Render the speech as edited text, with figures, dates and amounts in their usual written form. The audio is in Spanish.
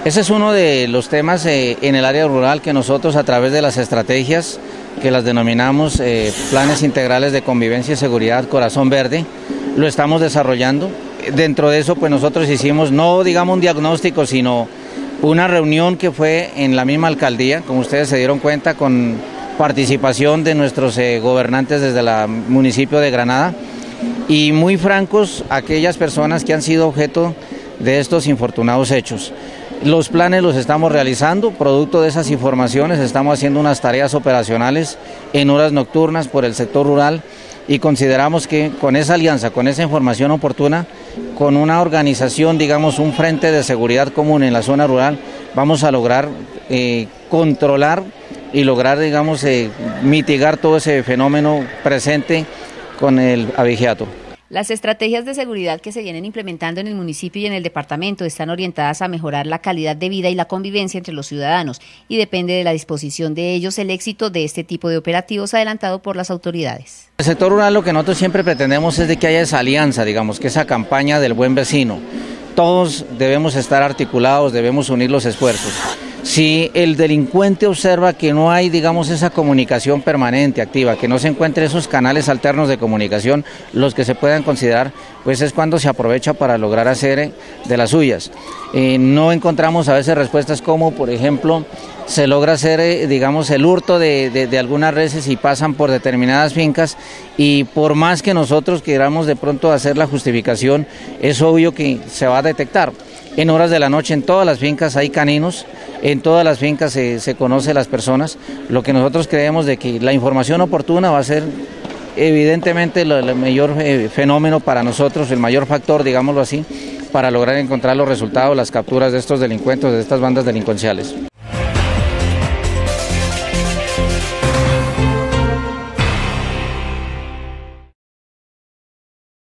Ese es uno de los temas en el área rural que nosotros a través de las estrategias que las denominamos planes integrales de convivencia y seguridad Corazón Verde, lo estamos desarrollando. Dentro de eso pues nosotros hicimos no digamos un diagnóstico, sino una reunión que fue en la misma alcaldía, como ustedes se dieron cuenta, con participación de nuestros gobernantes desde el municipio de Granada, y muy francos aquellas personas que han sido objeto de estos infortunados hechos. Los planes los estamos realizando, producto de esas informaciones estamos haciendo unas tareas operacionales en horas nocturnas por el sector rural, y consideramos que con esa alianza, con esa información oportuna, con una organización, digamos un frente de seguridad común en la zona rural, vamos a lograr controlar y lograr, digamos, mitigar todo ese fenómeno presente con el abigeato. Las estrategias de seguridad que se vienen implementando en el municipio y en el departamento están orientadas a mejorar la calidad de vida y la convivencia entre los ciudadanos, y depende de la disposición de ellos el éxito de este tipo de operativos adelantado por las autoridades. El sector rural lo que nosotros siempre pretendemos es de que haya esa alianza, digamos, que esa campaña del buen vecino. Todos debemos estar articulados, debemos unir los esfuerzos. Si el delincuente observa que no hay, digamos, esa comunicación permanente, activa, que no se encuentren esos canales alternos de comunicación, los que se puedan considerar, pues es cuando se aprovecha para lograr hacer de las suyas. No encontramos a veces respuestas como, por ejemplo, se logra hacer, digamos, el hurto de algunas reses y pasan por determinadas fincas, y por más que nosotros queramos de pronto hacer la justificación, es obvio que se va a detectar. En horas de la noche en todas las fincas hay caninos, en todas las fincas se conoce las personas. Lo que nosotros creemos de que la información oportuna va a ser evidentemente el mayor fenómeno para nosotros, el mayor factor, digámoslo así, para lograr encontrar los resultados, las capturas de estos delincuentes, de estas bandas delincuenciales.